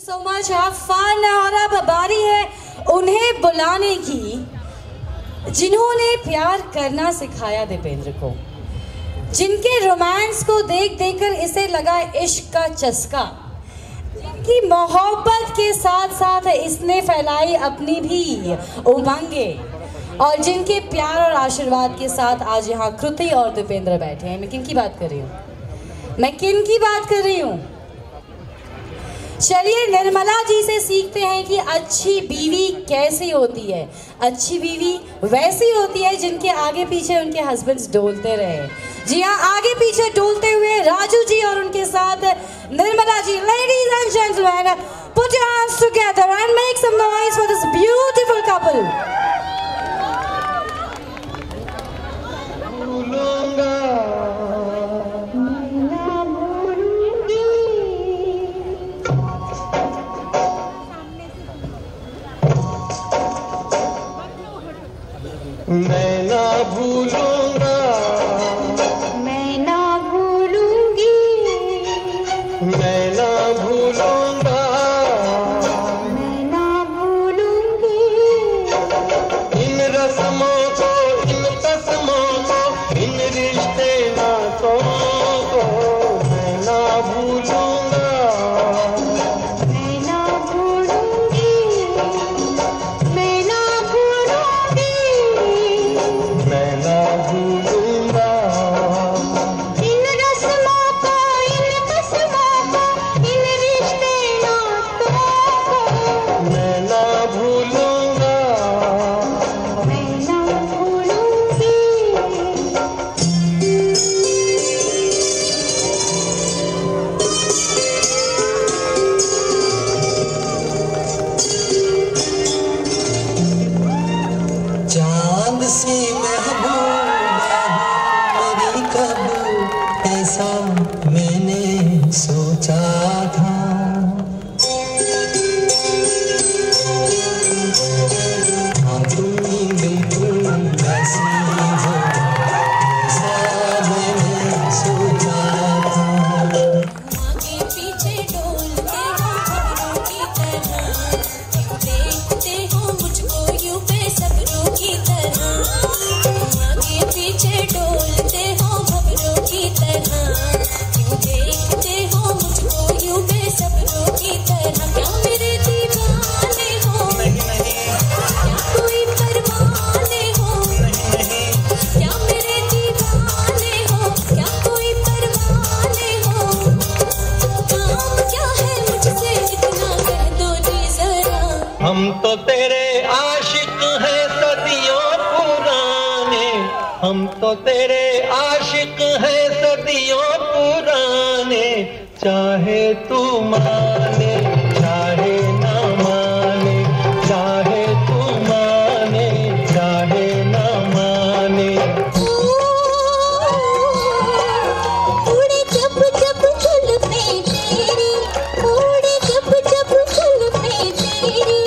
so much, have fun। और अब बारी है उन्हें बुलाने की जिन्होंने प्यार करना सिखाया दीपेंद्र को, जिनके रोमांस को देख देखकर इसे लगा इश्क का चस्का, जिनकी मोहब्बत के साथ साथ इसने फैलाई अपनी भी उमंगे, और जिनके प्यार और आशीर्वाद के साथ आज यहाँ कृति और दीपेंद्र बैठे हैं। मैं किन की बात कर रही हूँ? चलिए निर्मला जी से सीखते हैं कि अच्छी बीवी कैसी होती है। अच्छी बीवी वैसी होती है जिनके आगे पीछे उनके हस्बैंड्स डोलते रहे। जी हाँ, आगे पीछे डोलते हुए राजू जी और उनके साथ Nirmala ji. Ladies and gentlemen, put your hands together and make some noise for this beautiful couple. मैं ना भूलूंगा, मैं ना भूलूंगी, मैं ना भूलूंगा, मैं ना भूलूंगी इन रस्मों को, इन कसमों को, इन रिश्ते नातों को। मैं ना भूलूंगा, मैं ना भूलूंगी, मैं ना भूलूंगी मैं ना भूलूंगा इन रस्मों को, इन कसमों को, इन रिश्ते नातों को। मैं ना भूलूंगा। मैं ना भूलूंगी। चांद सी महबूब मेरी, कब ऐसा मैंने सोचा था। हाँ तुम बिल्कुल ऐसी हो ऐसा मैंने सोचा था। आगे पीछे डोलते हो खबरों की तरह, क्यों देखते हो मुझको यूं बेसब्रों की तरह। आगे पीछे डोलते हो खबरों की तरह, क्यों देखते हो मुझको यूं बेसब्रों की तरह। क्या मेरे दीवाने हो? नहीं नहीं क्या कोई परवाने हो? नहीं नहीं क्या मेरे दीवाने हो? क्या कोई परवाने हो? काम क्या है मुझसे इतना कह दो जी जरा। हम तो तेरे आशिक हैं सदियों पुराने, हम तो तेरे आशिक हैं सदियों पुराने। चाहे तू माने चाहे ना माने, चाहे तू माने चाहे ना माने। उड़े जब जब जुल्फे तेरी, उड़े जब जब जुल्फे तेरी,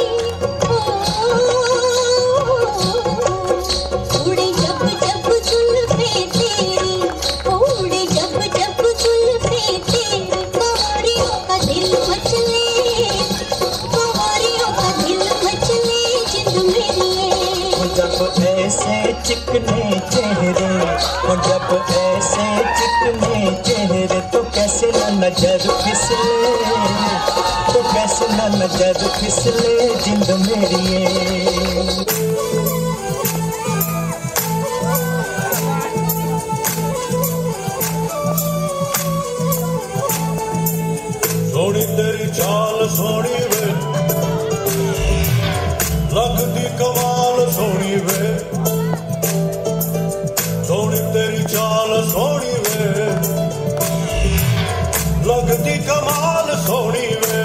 उड़े जब जब जुल्फे तेरी, उड़े जब जब जुल्फे तेरी। कुंवारियों का दिल मचले, कुंवारियों का दिल मचले जिंद मेरी। जब ऐसे चिकने चेहरे, और जब ऐसे चिकने चेहरे, तो कैसे न नजर फिसले, तो कैसे न नजर फिसले जिंद मेरी। सोनी तेरी चाल सोनी वे, लगदी कमाल सोनी वे। सोनी तेरी चाल सोनी वे, लगदी कमाल सोनी वे।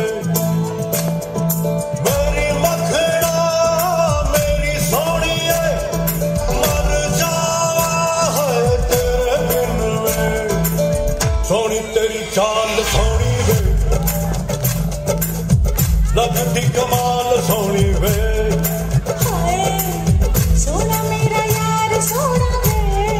मेरी मखना मेरी सोनिए, मर जावा है तेरे बिन वे। सोनी तेरी चाल सोनी वे, लगदी कमाल सोनी वे। हाय सोना मेरा यार सोना वे,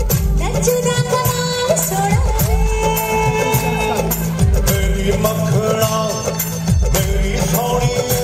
नचदा कमाल सोना वे। मेरी मखना मखना मेरी सोनी